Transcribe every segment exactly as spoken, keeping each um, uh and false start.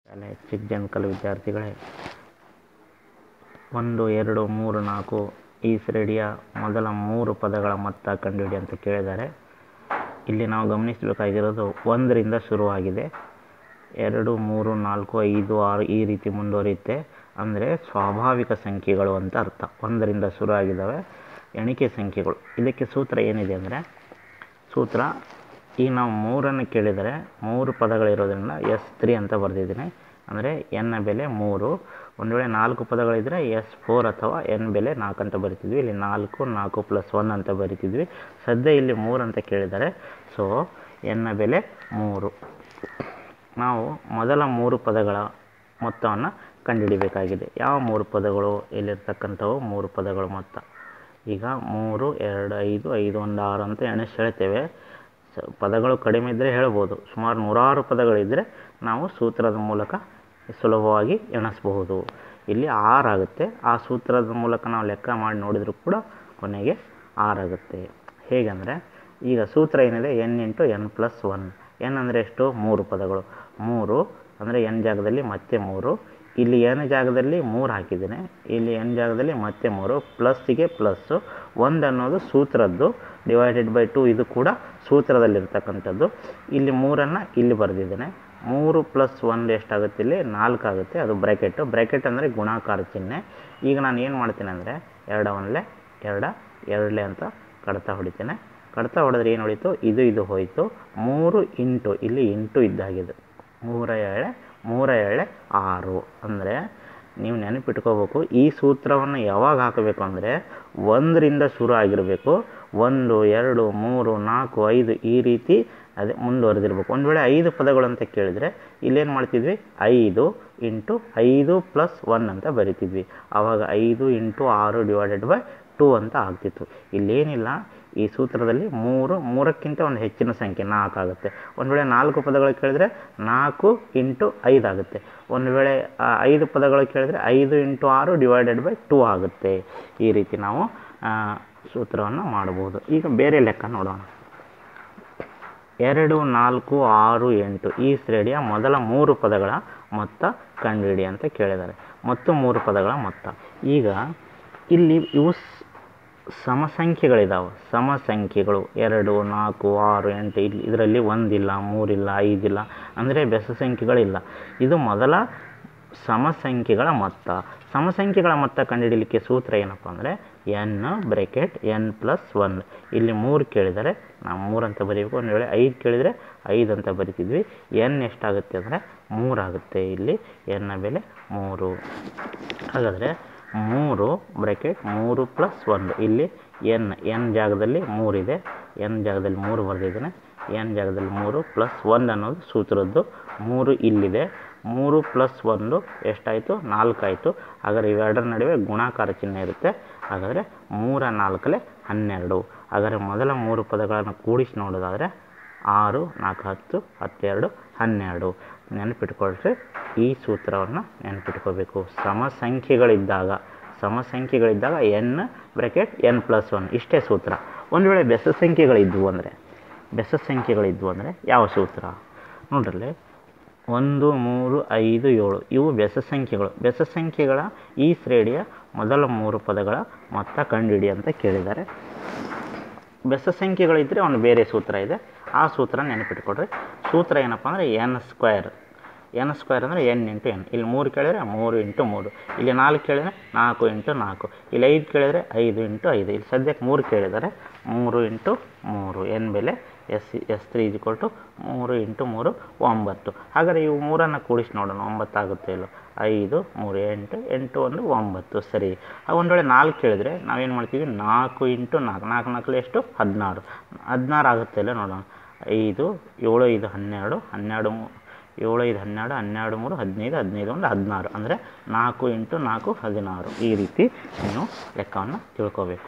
ಶಾಲೆ ಚಿಕ್ಕಜನಕಲ್ ವಿದ್ಯಾರ್ಥಿಗಳೇ, ಒಂದು ಎರಡು ಮೂರು ನಾಲ್ಕು ಈ ಶ್ರೇಣಿಯ ಮೊದಲ ಮೂರು ಪದಗಳ ಮೊತ್ತ ಕಂಡುಹಿಡಿ ಅಂತ ಕೇಳಿದ್ದಾರೆ. ಇಲ್ಲಿ ನಾವು ಗಮನಿಸಬೇಕಾಗಿರೋದು ಒಂದರಿಂದ ಶುರುವಾಗಿದೆ, ಎರಡು ಮೂರು ನಾಲ್ಕು ಐದು ಆರು ಈ ರೀತಿ ಮುಂದುವರಿಯುತ್ತೆ. ಅಂದರೆ ಸ್ವಾಭಾವಿಕ ಸಂಖ್ಯೆಗಳು ಅಂತ ಅರ್ಥ. ಒಂದರಿಂದ ಶುರುವಾಗಿದ್ದಾವೆ ಎಣಿಕೆ ಸಂಖ್ಯೆಗಳು. ಇದಕ್ಕೆ ಸೂತ್ರ ಏನಿದೆ ಅಂದರೆ, ಸೂತ್ರ ಈಗ ನಾವು ಮೂರನ್ನು ಕೇಳಿದರೆ ಮೂರು ಪದಗಳಿರೋದ್ರಿಂದ ಎಸ್ ತ್ರೀ ಅಂತ ಬರೆದಿದ್ದೀನಿ. ಅಂದರೆ ಎನ್ನ ಬೆಲೆ ಮೂರು. ಒಂದು ವೇಳೆ ನಾಲ್ಕು ಪದಗಳಿದ್ದರೆ ಎಸ್ ಫೋರ್ ಅಥವಾ ಎನ್ ಬೆಲೆ ನಾಲ್ಕು ಅಂತ ಬರಿತಿದ್ವಿ. ಇಲ್ಲಿ ನಾಲ್ಕು ನಾಲ್ಕು ಪ್ಲಸ್ ಒನ್ ಅಂತ ಬರಿತಿದ್ವಿ. ಸದ್ಯ ಇಲ್ಲಿ ಮೂರು ಅಂತ ಕೇಳಿದ್ದಾರೆ, ಸೊ ಎನ್ನ ಬೆಲೆ ಮೂರು. ನಾವು ಮೊದಲ ಮೂರು ಪದಗಳ ಮೊತ್ತವನ್ನು ಕಂಡುಹಿಡಿಬೇಕಾಗಿದೆ. ಯಾವ ಮೂರು ಪದಗಳು? ಇಲ್ಲಿರ್ತಕ್ಕಂಥವು ಮೂರು ಪದಗಳು ಮೊತ್ತ. ಈಗ ಮೂರು ಎರಡು ಐದು ಐದು ಒಂದು ಆರು ಅಂತ ಎಣಿಸಿ ಹೇಳ್ತೇವೆ. ಸ ಪದಗಳು ಕಡಿಮೆ ಇದ್ದರೆ ಹೇಳ್ಬೋದು. ಸುಮಾರು ನೂರಾರು ಪದಗಳಿದ್ದರೆ ನಾವು ಸೂತ್ರದ ಮೂಲಕ ಸುಲಭವಾಗಿ ಎಣಿಸ್ಬಹುದು. ಇಲ್ಲಿ ಆರು ಆಗುತ್ತೆ. ಆ ಸೂತ್ರದ ಮೂಲಕ ನಾವು ಲೆಕ್ಕ ಮಾಡಿ ನೋಡಿದರೂ ಕೂಡ ಕೊನೆಗೆ ಆರು ಆಗುತ್ತೆ. ಹೇಗೆಂದರೆ, ಈಗ ಸೂತ್ರ ಏನಿದೆ, N into N plus one. N ಅಂದರೆ ಎಷ್ಟು? ಮೂರು ಪದಗಳು. ಮೂರು ಅಂದರೆ ಎನ್ ಜಾಗದಲ್ಲಿ ಮತ್ತೆ ಮೂರು. ಇಲ್ಲಿ ಎನ್ ಜಾಗದಲ್ಲಿ ಮೂರು ಹಾಕಿದ್ದೇನೆ, ಇಲ್ಲಿ ಎನ್ ಜಾಗದಲ್ಲಿ ಮತ್ತೆ ಮೂರು. ಪ್ಲಸ್ಸಿಗೆ ಪ್ಲಸ್ಸು. ಒಂದು ಅನ್ನೋದು ಸೂತ್ರದ್ದು, ಡಿವೈಡೆಡ್ ಬೈ ಟು ಇದು ಕೂಡ ಸೂತ್ರದಲ್ಲಿರ್ತಕ್ಕಂಥದ್ದು. ಇಲ್ಲಿ ಮೂರನ್ನು ಇಲ್ಲಿ ಬರೆದಿದ್ದೇನೆ. ಮೂರು ಪ್ಲಸ್ ಒಂದು ಎಷ್ಟಾಗುತ್ತೆ? ಇಲ್ಲಿ ನಾಲ್ಕು ಆಗುತ್ತೆ. ಅದು ಬ್ರ್ಯಾಕೆಟು. ಬ್ರ್ಯಾಕೆಟ್ ಅಂದರೆ ಗುಣಾಕಾರ ಚಿಹ್ನೆ. ಈಗ ನಾನು ಏನು ಮಾಡ್ತೇನೆ ಅಂದರೆ, ಎರಡ ಒಂದಲೆ ಎರಡ ಎರಡಲೆ ಅಂತ ಕಡ್ತಾ ಹೊಡಿತೇನೆ. ಕಡ್ತಾ ಹೊಡೆದ್ರೆ ಏನು ಹೊಡಿತು? ಇದು ಇದು ಹೋಯಿತು. ಮೂರು ಇಂಟು, ಇಲ್ಲಿ ಇಂಟು ಇದ್ದಾಗಿದೆ, ಮೂರ ಏಳೆ ಮೂರ ಏಳೆ ಆರು. ಅಂದರೆ ನೀವು ನೆನಪಿಟ್ಕೋಬೇಕು, ಈ ಸೂತ್ರವನ್ನು ಯಾವಾಗ ಹಾಕಬೇಕು ಅಂದರೆ ಒಂದರಿಂದ ಶುರು ಆಗಿರಬೇಕು. ಒಂದು ಎರಡು ಮೂರು ನಾಲ್ಕು ಐದು ಈ ರೀತಿ ಅದೇ ಮುಂದುವರೆದಿರ್ಬೇಕು. ಒಂದು ವೇಳೆ ಐದು ಪದಗಳು ಅಂತ ಕೇಳಿದರೆ ಇಲ್ಲೇನು ಮಾಡ್ತಿದ್ವಿ? ಐದು ಇಂಟು ಐದು ಪ್ಲಸ್ ಒನ್ ಅಂತ ಬರಿತಿದ್ವಿ. ಆವಾಗ ಐದು ಇಂಟು ಆರು ಡಿವೈಡೆಡ್ ಬೈ ಟೂ ಅಂತ ಆಗ್ತಿತ್ತು. ಇಲ್ಲೇನಿಲ್ಲ, ಈ ಸೂತ್ರದಲ್ಲಿ ಮೂರು ಮೂರಕ್ಕಿಂತ ಒಂದು ಹೆಚ್ಚಿನ ಸಂಖ್ಯೆ ನಾಲ್ಕು ಆಗುತ್ತೆ. ಒಂದು ವೇಳೆ ನಾಲ್ಕು ಪದಗಳು ಕೇಳಿದರೆ ನಾಲ್ಕು ಇಂಟು ಐದು ಆಗುತ್ತೆ. ಒಂದು ವೇಳೆ ಐದು ಪದಗಳು ಕೇಳಿದರೆ ಐದು ಇಂಟು ಆರು ಡಿವೈಡೆಡ್ ಬೈ ಟೂ ಆಗುತ್ತೆ. ಈ ರೀತಿ ನಾವು ಸೂತ್ರವನ್ನು ಮಾಡಬಹುದು. ಈಗ ಬೇರೆ ಲೆಕ್ಕ ನೋಡೋಣ. ಎರಡು ನಾಲ್ಕು ಆರು ಎಂಟು ಈ ಶ್ರೇಣಿಯ ಮೊದಲ ಮೂರು ಪದಗಳ ಮೊತ್ತ ಕಂಡುಹಿಡಿ ಅಂತ ಕೇಳಿದ್ದಾರೆ. ಮತ್ತು ಮೂರು ಪದಗಳ ಮೊತ್ತ. ಈಗ ಇಲ್ಲಿ ಇವು ಸಮಸಂಖ್ಯೆಗಳಿದ್ದಾವೆ. ಸಮಸಂಖ್ಯೆಗಳು ಎರಡು ನಾಲ್ಕು ಆರು ಎಂಟು. ಇಲ್ಲಿ ಇದರಲ್ಲಿ ಒಂದಿಲ್ಲ, ಮೂರಿಲ್ಲ, ಐದಿಲ್ಲ, ಅಂದರೆ ಬೆಸ ಸಂಖ್ಯೆಗಳಿಲ್ಲ. ಇದು ಮೊದಲ ಸಮಸಂಖ್ಯೆಗಳ ಮೊತ್ತ. ಸಮಸಂಖ್ಯೆಗಳ ಮೊತ್ತ ಕಂಡುಹಿಡಲಿಕ್ಕೆ ಸೂತ್ರ ಏನಪ್ಪ ಅಂದರೆ, N bracket N plus one. ಇಲ್ಲಿ ಮೂರು ಕೇಳಿದರೆ ನಾವು ಮೂರು ಅಂತ ಬರೀಬೇಕು. ಒಂದು ವೇಳೆ ಐದು ಕೇಳಿದರೆ ಐದು ಅಂತ ಬರಿತಿದ್ವಿ. ಎನ್ ಎಷ್ಟಾಗುತ್ತೆ ಅಂದರೆ ಮೂರಾಗುತ್ತೆ. ಇಲ್ಲಿ ಎನ್ನ ಬೆಲೆ ಮೂರು. ಹಾಗಾದರೆ ಮೂರು ಬ್ರೆಕೆಟ್ ಮೂರು ಪ್ಲಸ್ ಒಂದು. ಇಲ್ಲಿ ಎನ್ ಎನ್ ಜಾಗದಲ್ಲಿ ಮೂರಿದೆ, ಎನ್ ಜಾಗದಲ್ಲಿ ಮೂರು ಬರೆದಿದ್ದೇನೆ. ಎನ್ ಜಾಗದಲ್ಲಿ ಮೂರು ಪ್ಲಸ್ ಒಂದು ಅನ್ನೋದು ಸೂತ್ರದ್ದು. ಮೂರು ಇಲ್ಲಿದೆ. ಮೂರು ಪ್ಲಸ್ ಒಂದು ಎಷ್ಟಾಯಿತು? ನಾಲ್ಕು ಆಯಿತು. ಹಾಗಾದರೆ ಇವೆರಡರ ನಡುವೆ ಗುಣಾಕಾರ ಚಿಹ್ನೆ ಇರುತ್ತೆ. ಹಾಗಾದರೆ ಮೂರ ನಾಲ್ಕಲೆ ಹನ್ನೆರಡು. ಹಾಗಾದರೆ ಮೊದಲ ಮೂರು ಪದಗಳನ್ನು ಕೂಡಿಸಿ ನೋಡೋದಾದರೆ ಆರು ನಾಲ್ಕು ಹತ್ತು, ಹತ್ತೆರಡು ಹನ್ನೆರಡು. ನೆನಪಿಟ್ಕೊಳ್ರಿ, ಈ ಸೂತ್ರವನ್ನು ನೆನಪಿಟ್ಕೋಬೇಕು. ಸಮಸಂಖ್ಯೆಗಳಿದ್ದಾಗ ಸಮಸಂಖ್ಯೆಗಳಿದ್ದಾಗ N bracket N plus one ಇಷ್ಟೇ ಸೂತ್ರ. ಒಂದು ವೇಳೆ ಬೆಸ ಸಂಖ್ಯೆಗಳಿದ್ವು ಅಂದರೆ ಬೆಸ ಸಂಖ್ಯೆಗಳಿದ್ವು ಅಂದರೆ ಯಾವ ಸೂತ್ರ ನೋಡ್ರಲ್ಲಿ? ಒಂದು ಮೂರು ಐದು ಏಳು ಇವು ಬೆಸ ಸಂಖ್ಯೆಗಳು. ಬೆಸ ಸಂಖ್ಯೆಗಳ ಈ ಶ್ರೇಣಿಯ ಮೊದಲ ಮೂರು ಪದಗಳ ಮೊತ್ತ ಕಂಡುಹಿಡಿ ಅಂತ ಕೇಳಿದ್ದಾರೆ. ಬೆಸ ಸಂಖ್ಯೆಗಳಿದ್ದರೆ ಒಂದು ಬೇರೆ ಸೂತ್ರ ಇದೆ, ಆ ಸೂತ್ರ ನೆನಪಿಟ್ಕೊಡ್ರಿ. ಸೂತ್ರ ಏನಪ್ಪ ಅಂದರೆ ಎನ್ ಸ್ಕ್ವೇರ್. ಎನ್ ಸ್ಕ್ವೇರ್ ಅಂದರೆ ಎನ್ ಇಂಟು ಎನ್. ಇಲ್ಲಿ ಮೂರು ಕೇಳಿದರೆ ಮೂರು ಇಂಟು ಮೂರು. ಇಲ್ಲಿ ನಾಲ್ಕು ಕೇಳಿದರೆ ನಾಲ್ಕು ಇಂಟು ನಾಲ್ಕು. ಇಲ್ಲಿ ಐದು ಕೇಳಿದರೆ ಐದು ಇಂಟು ಐದು. ಇಲ್ಲಿ ಸದ್ಯಕ್ಕೆ ಮೂರು ಕೇಳಿದರೆ ಮೂರು ಇಂಟು ಮೂರು. ಎನ್ ಬೆಲೆ S S three is equal to ಮೂರು ಇಂಟು ಮೂರು ಒಂಬತ್ತು. ಹಾಗಾದರೆ ಇವು ಮೂರನ್ನು ಕೂಡಿಸಿ ನೋಡೋಣ, ಒಂಬತ್ತು ಆಗುತ್ತೆ ಇಲ್ಲೋ? ಐದು ಮೂರು ಎಂಟು, ಎಂಟು ಒಂದು ಒಂಬತ್ತು. ಸರಿ. ಒಂದು ವೇಳೆ ನಾಲ್ಕು ಕೇಳಿದರೆ ನಾವೇನು ಮಾಡ್ತೀವಿ? ನಾಲ್ಕು ಇಂಟು ನಾಲ್ಕು. ನಾಲ್ಕು ನಾಲ್ಕಲ್ಲಿ ಎಷ್ಟು? ಹದಿನಾರು. ಹದಿನಾರು ಆಗುತ್ತೆ ಇಲ್ಲ ನೋಡೋಣ? ಐದು ಏಳು ಐದು ಹನ್ನೆರಡು, ಹನ್ನೆರಡು ಮೂ ಏಳು ಐದು ಹನ್ನೆರಡು, ಹನ್ನೆರಡು ಮೂರು ಹದಿನೈದು, ಹದಿನೈದು ಒಂದು ಹದಿನಾರು. ಅಂದರೆ ನಾಲ್ಕು ಇಂಟು ನಾಲ್ಕು ಹದಿನಾರು. ಈ ರೀತಿ ನೀವು ಲೆಕ್ಕವನ್ನು ತಿಳ್ಕೋಬೇಕು.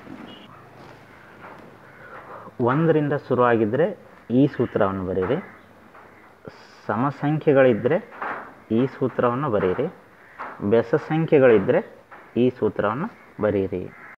ಒಂದರಿಂದ ಶುರುವಾಗಿದ್ದರೆ ಈ ಸೂತ್ರವನ್ನು ಬರೀರಿ. ಸಮಸಂಖ್ಯೆಗಳಿದ್ದರೆ ಈ ಸೂತ್ರವನ್ನು ಬರೀರಿ. ಬೆಸ ಸಂಖ್ಯೆಗಳಿದ್ದರೆ ಈ ಸೂತ್ರವನ್ನು ಬರೀರಿ.